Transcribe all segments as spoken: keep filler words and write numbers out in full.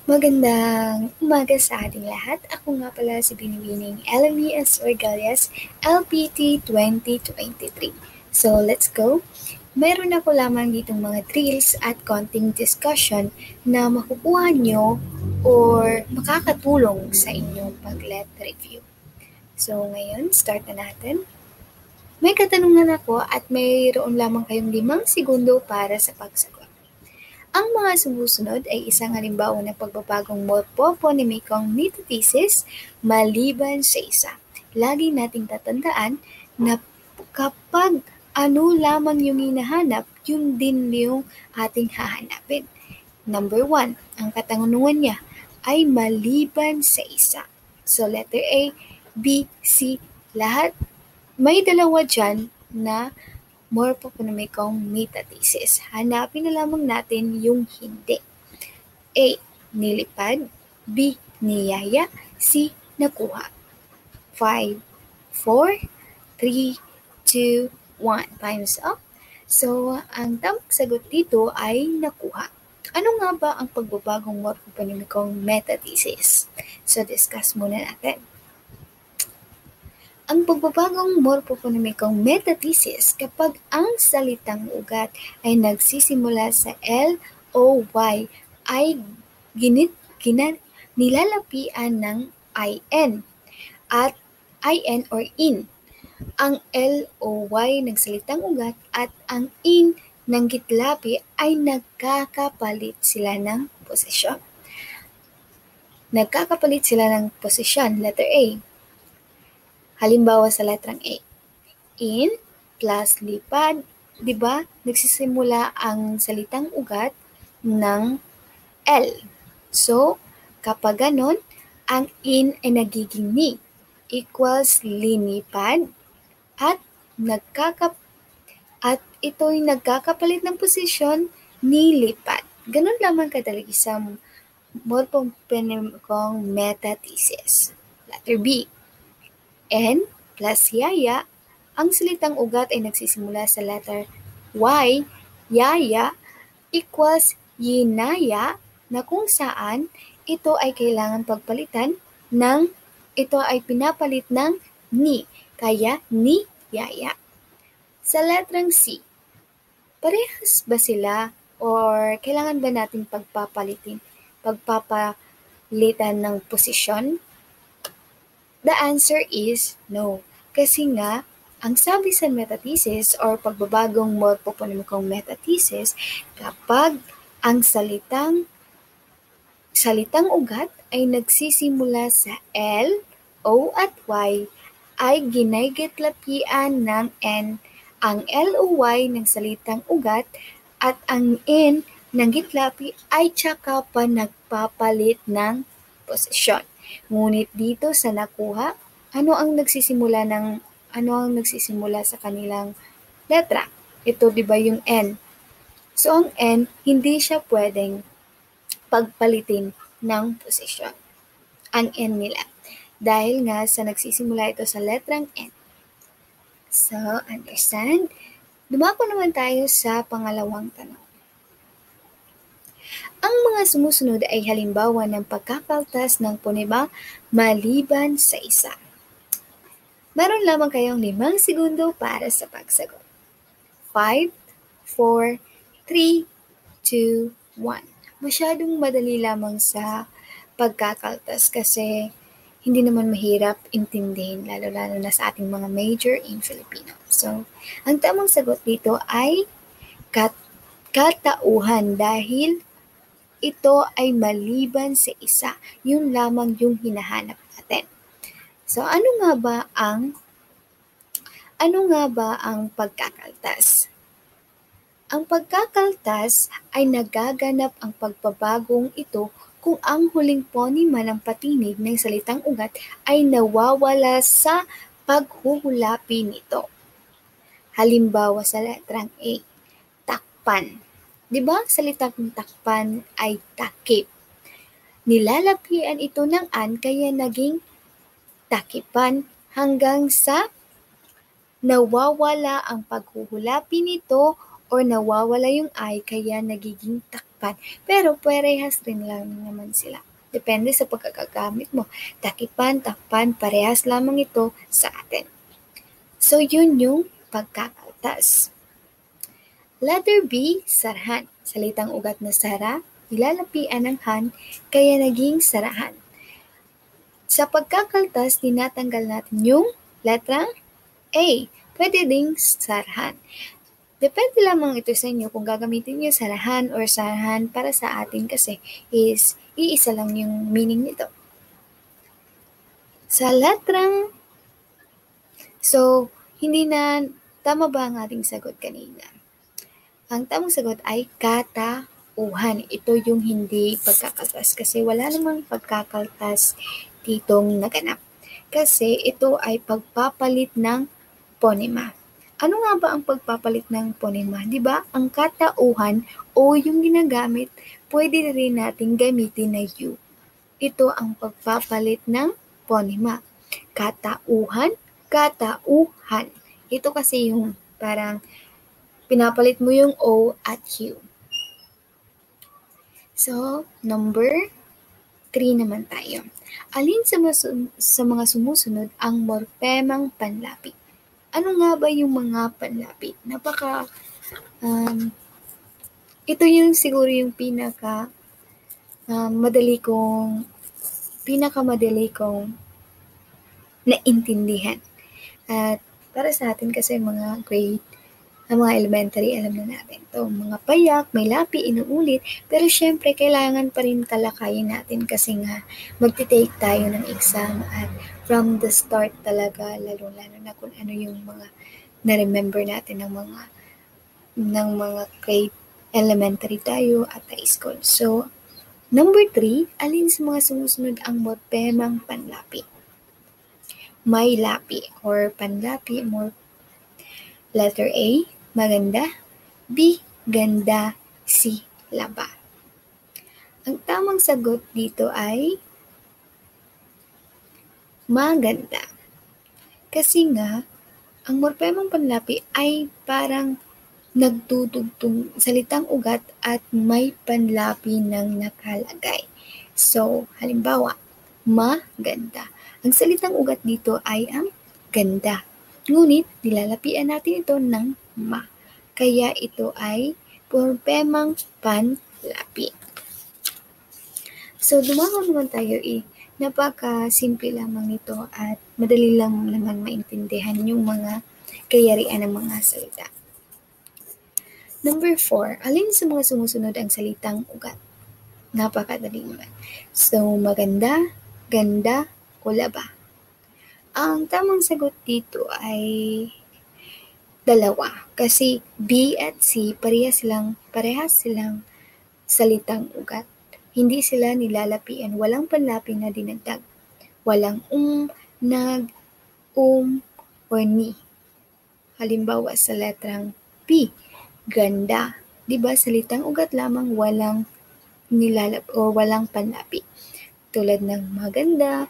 Magandang umaga sa ating lahat. Ako nga pala si Binibining Elemy S. Orgalias, L P T twenty twenty-three. So, let's go! Meron ako lamang ditong mga drills at konting discussion na makukuha nyo or makakatulong sa inyong pag-let review. So, ngayon, start na natin. May katanungan ako at mayroon lamang kayong limang segundo para sa pagsagot. Ang mga sumusunod ay isang halimbawa ng pagbabagong morphophonymicong metathesis maliban sa isa. Lagi nating tatandaan na kapag ano lamang yung hinahanap, yun din yung ating hahanapin. Number one, ang katanungan niya ay maliban sa isa. So letter A, B, C, lahat may dalawa dyan na morphophonymicong metathesis. Hanapin na lamang natin yung hindi. A. Nilipad. B. Niyaya. C. Nakuha. five, four, three, two, one. Time's up. So, ang tamang sagot dito ay nakuha. Ano nga ba ang pagbabagong morphophonymicong metathesis? So, discuss muna natin. Ang pagbabagong morphophonymicong metathesis kapag ang salitang ugat ay nagsisimula sa L o Y ay ginit, ginan, nilalapian ng I N at I N or in. Ang L o Y ng salitang ugat at ang in ng gitlapi ay nagkakapalit sila ng posisyon. Nagkakapalit sila ng posisyon, letter A. Halimbawa sa letrang A. In plus lipad, di ba? Nagsisimula ang salitang ugat ng L. So, kapag ganon, ang in ay nagiging ni equals linipad at nagkakap at ito'y nagkakapalit ng posisyon nilipad. Ganon lamang kadali sa morphophonymicong metathesis. Letter B. N plus yaya, ang salitang ugat ay nagsisimula sa letter Y, yaya, equals yinaya, na kung saan ito ay kailangan pagpalitan ng, ito ay pinapalit ng ni, kaya ni yaya. Sa letrang C, parehas ba sila or kailangan ba natin pagpapalitin, pagpapalitan ng posisyon? The answer is no. Kasi nga, ang sabi sa metathesis or pagbabagong morphophonymicong metathesis, kapag ang salitang salitang ugat ay nagsisimula sa L, O at Y ay ginagitlapian ng N, ang L o Y ng salitang ugat at ang N ng gitlapi ay tsaka pa nagpapalit ng posisyon. Ngunit dito sa nakuha, ano ang nagsisimula ng ano ang nagsisimula sa kanilang letra? Ito 'di ba yung N? So ang N hindi siya pwedeng pagpalitin ng posisyon. Ang N nila dahil nga sa nagsisimula ito sa letrang N. So, understand? Dumako naman tayo sa pangalawang tanong. Ang mga sumusunod ay halimbawa ng pagkakaltas ng punibang maliban sa isa. Meron lamang kayong limang segundo para sa pagsagot. five, four, three, two, one. Masyadong madali lamang sa pagkakaltas kasi hindi naman mahirap intindihin, lalo-lalo na sa ating mga major in Filipino. So, ang tamang sagot dito ay kat- katauhan dahil ito ay maliban sa isa. Yun lamang yung hinahanap natin. So, ano nga ba ang ano nga ba ang pagkakaltas? Ang pagkakaltas ay nagaganap ang pagbabagong ito kung ang huling ponema ng patinig ng salitang ugat ay nawawala sa paghuhulapi nito. Halimbawa sa letrang A, takpan. Di ba salitang takpan ay takip? Nilalapian ito ng an kaya naging takipan hanggang sa nawawala ang paghuhulapi nito or nawawala yung I kaya nagiging takpan. Pero parehas rin lang naman sila. Depende sa pagkakagamit mo. Takipan, takpan, parehas lamang ito sa atin. So, yun yung pagkakaltas. Letter B, sarahan. Salitang ugat na sara, nilalapian ng han, kaya naging sarahan. Sa pagkakaltas, tinatanggal natin yung letrang A. Pwede ding sarahan. Depende lamang ito sa inyo kung gagamitin niyo sarahan or sarahan. Para sa atin kasi is iisa lang yung meaning nito. Sa letrang, so hindi na tama ba ang ating sagot kanina? Ang tamang sagot ay katauhan. Ito yung hindi pagkakaltas kasi wala namang pagkakaltas ditong naganap. Kasi ito ay pagpapalit ng ponema. Ano nga ba ang pagpapalit ng ponema? Di ba? Ang katauhan o yung ginagamit, pwede rin natin gamitin na U. Ito ang pagpapalit ng ponema. Katauhan, katauhan. Ito kasi yung parang pinapalit mo yung O at U. So, number three naman tayo. Alin sa, masu- sa mga sumusunod ang morpemang panlapi? Ano nga ba yung mga panlapi? Napaka, um, ito yung siguro yung pinaka um, madali kong, pinaka madali kong naintindihan. At para sa atin kasi mga grade, ang mga elementary, alam na natin to. Mga payak, may lapi, inuulit. Pero syempre, kailangan pa rin talakayin natin kasi nga magti-take tayo ng exam at from the start talaga, lalo-lalo na kung ano yung mga na-remember natin ng mga ng mga grade elementary tayo at high school. So, number three, alin sa mga sumusunod ang morpemang panlapi? May lapi or panlapi, more letter A, maganda. B, ganda. C, laba. Ang tamang sagot dito ay maganda. Kasi nga, ang morpemang panlapi ay parang nagdudugtong salitang ugat at may panlapi ng nakalagay. So, halimbawa, maganda. Ang salitang ugat dito ay ang ganda. Ngunit, nilalapian natin ito ng ma. Kaya ito ay morpemang panlapi. So, dumaho naman tayo eh. Napaka-simple lamang nito at madali lang naman maintindihan yung mga kayarian ng mga salita. Number four, alin sa mga sumusunod ang salitang ugat? Napakadali naman. So, maganda, ganda, o laba. Ang tamang sagot dito ay dalawa. Kasi B at C, parehas silang, parehas silang salitang ugat. Hindi sila nilalapian. Walang panlapi na dinagdag. Walang um, nag, um, or ni. Halimbawa sa letrang P, ganda. Diba salitang ugat lamang, walang nilalap o walang panlapi. Tulad ng maganda,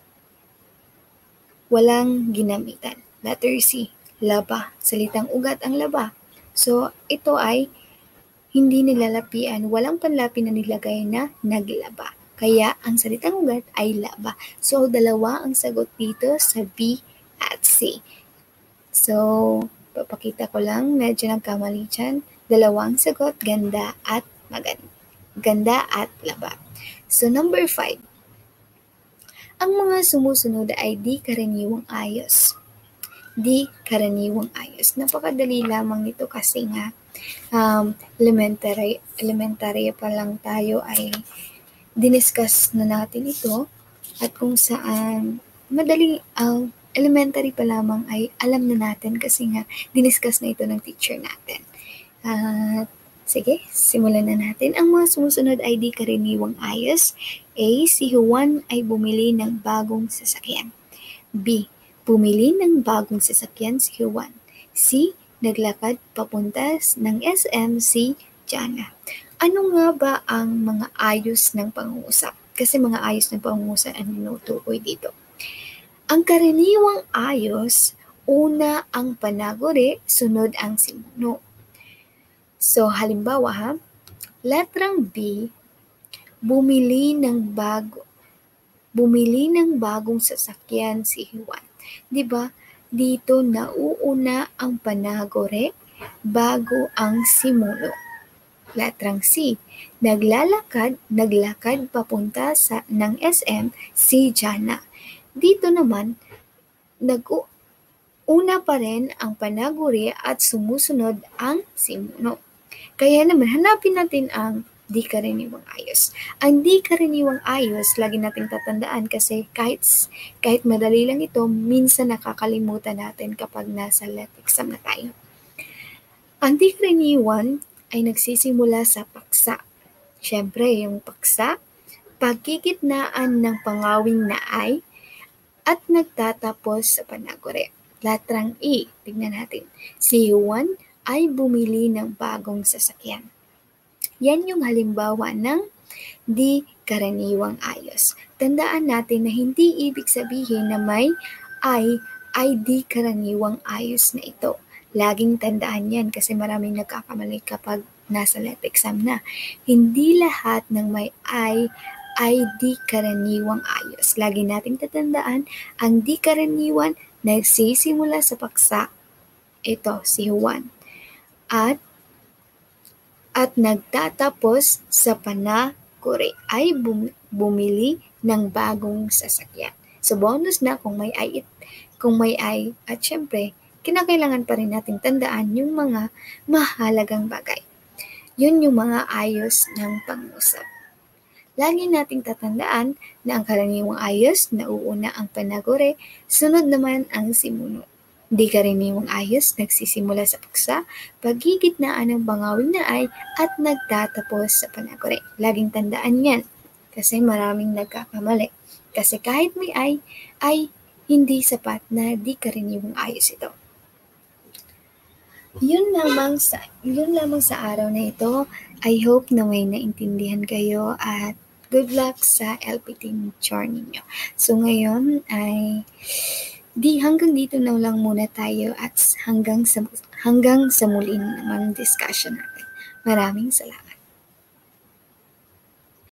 walang ginamitan. Letter C, laba. Salitang ugat ang laba. So, ito ay hindi nilalapian, walang panlapi na nilagay na naglaba. Kaya, ang salitang ugat ay laba. So, dalawa ang sagot dito sa B at C. So, papakita ko lang, medyo nagkamali dyan. Dalawang sagot, ganda at maganda. Ganda at laba. So, number five. Ang mga sumusunod ay di karaniwang ayos. Di karaniwang ayos. Napakadali lamang nito kasi nga um, elementary, elementary pa lang tayo ay diniscuss na natin ito at kung saan madali ang uh, elementary pa lamang ay alam na natin kasi nga diniscuss na ito ng teacher natin. At uh, sige, simulan na natin. Ang mga sumusunod ay di karaniwang ayos. A. Si Juan ay bumili ng bagong sasakyan. B. Bumili ng bagong sasakyan si Juan. C. Naglakad papunta ng S M si Jana. Ano nga ba ang mga ayos ng pangungusap? Kasi mga ayos ng pangungusap ang tinutukoy dito. Ang karaniwang ayos, una ang panaguri, sunod ang simuno. So, halimbawa ha, letrang B, bumili ng bago bumili ng bagong sasakyan si Juan. 'Di ba? Dito nauuna ang panagore bago ang simuno. Letrang C, naglalakad, naglakad papunta sa ng S M si Jana. Dito naman, nag-una pa rin ang panaguri at sumusunod ang simuno. Kaya naman, hanapin natin ang di karaniwang ayos. Ang di karaniwang ayos, lagi nating tatandaan kasi kahit, kahit madali lang ito, minsan nakakalimutan natin kapag nasa L E T exam na tayo. Ang di karaniwan ay nagsisimula sa paksa. Siyempre, yung paksa, pagkikitnaan ng pangawing na ay, at nagtatapos sa panagure. Letrang E, tignan natin. Si Juan ay bumili ng bagong sasakyan. Yan yung halimbawa ng di karaniwang ayos. Tandaan natin na hindi ibig sabihin na may ay ay di karaniwang ayos na ito. Laging tandaan yan kasi maraming nagkakamali kapag nasa L E T exam na. Hindi lahat ng may ay ay di karaniwang ayos. Lagi nating tatandaan, ang di karaniwan nagsisimula sa paksa. Ito, si Juan. At at nagtatapos sa panaguri ay bum- bumili ng bagong sasakyan. So bonus na kung may ay kung may ay at syempre kinakailangan pa rin nating tandaan yung mga mahalagang bagay. Yun yung mga ayos ng pangusap. Lagi nating tatandaan na ang karaniwang ayos, nauuna ang panaguri, sunod naman ang simuno. Di karaniwang ayos, nagsisimula sa paksa, pagigitnaan ng bangawing na ay, at nagtatapos sa panaguri. Laging tandaan yan, kasi maraming nagkakamali. Kasi kahit may ay, ay hindi sapat na di karaniwang ayos ito. Yun lamang sa yun lamang sa araw na ito. I hope na may naintindihan kayo at good luck sa L P T journey nyo. So ngayon ay di hanggang dito na lang muna tayo at hanggang sa hanggang sa muli namang discussion natin. Maraming salamat.